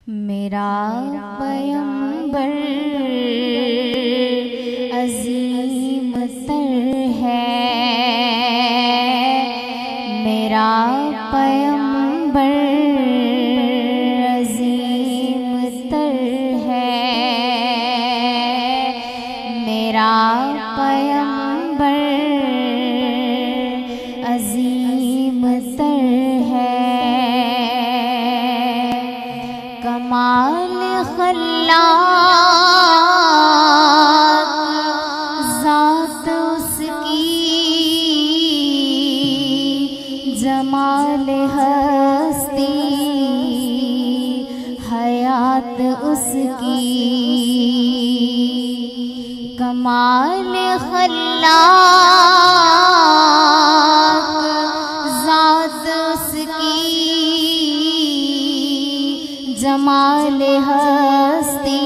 मेरा पैगंबर अजीम तर है, मेरा पैगंबर अजीम तर है, मेरा पैगंबर अजीम तर है। कमाल खल्लाक ज़ात उसकी, जमाल हस्ती हयात उसकी। कमाल खल्लाक ज़ात उसकी, जमाल हस्ती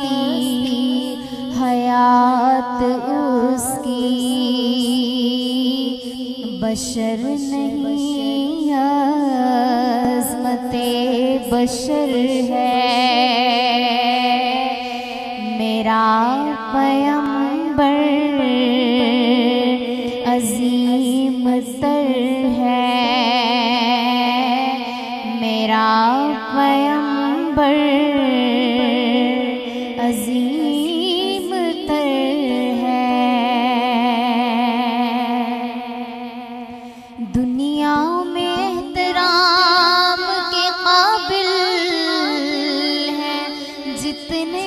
हयात उसकी। बशर नहीं अज़मते बशर है, मेरा पैगंबर अजीम तर है, मेरा पैगंबर अजीम तर है। दुनिया में एहतराम के काबिल हैं जितने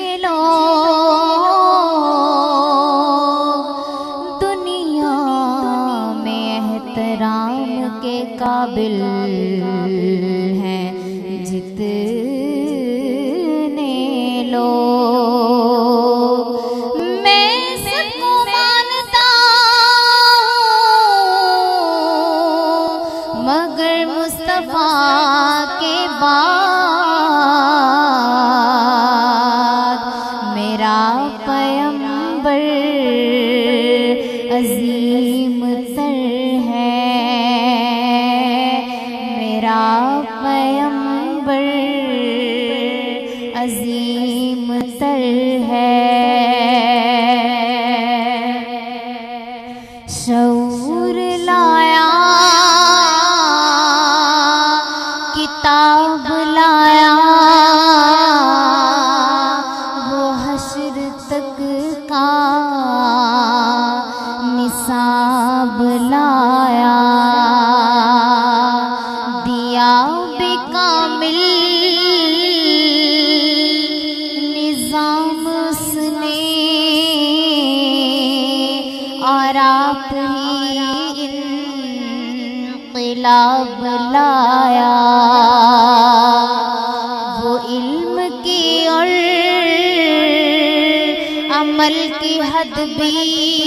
लोग, दुनिया में एहतराम के काबिल हैं जितने लोग। मैं सबको मानता हूँ मगर मुस्तफा के बाद, मेरा पैगंबर अजीम तर है, मेरा पैगंबर अजीम तर है। शऊर लाया किताब लाया, वो हश्र तक का निसाब लाया। दिया बेकामिल निज़ाम उसने, और आप ही इन्क़िलाब लाया। वो इल्म की और अमल की हद भी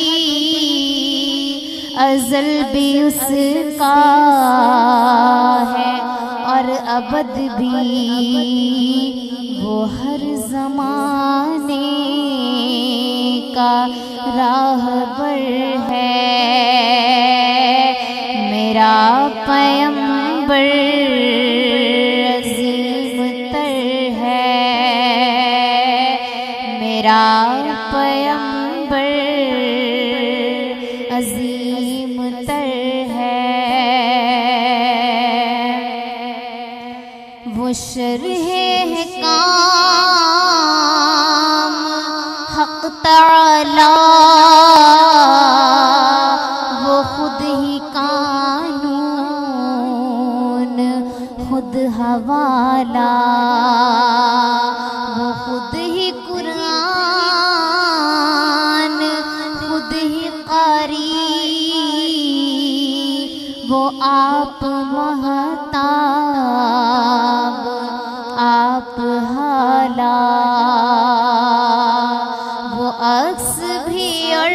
अज़ल भी उसका है, और अबद भी वो हर ज़माने का राहबर है। मेरा पैगंबर अजीम तर है, मेरा पैगंबर अजीम तर है। वो शरहे है काम हक़ तआला, वो खुद ही कानून खुद हवाला। वो खुद ही कुरान खुद ही कारी, वो आप महताब आप हाला। वो अक्स भी और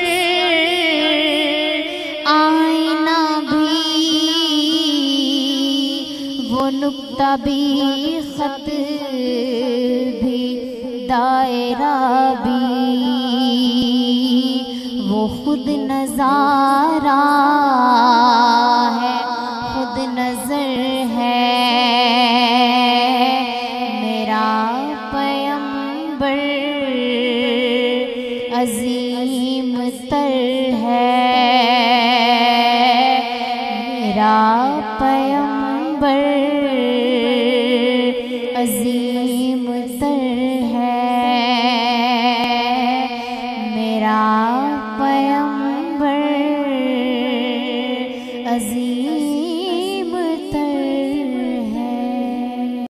आईना भी, वो नुक्ता भी खत भी दायरा भी, वो खुद नज़ारा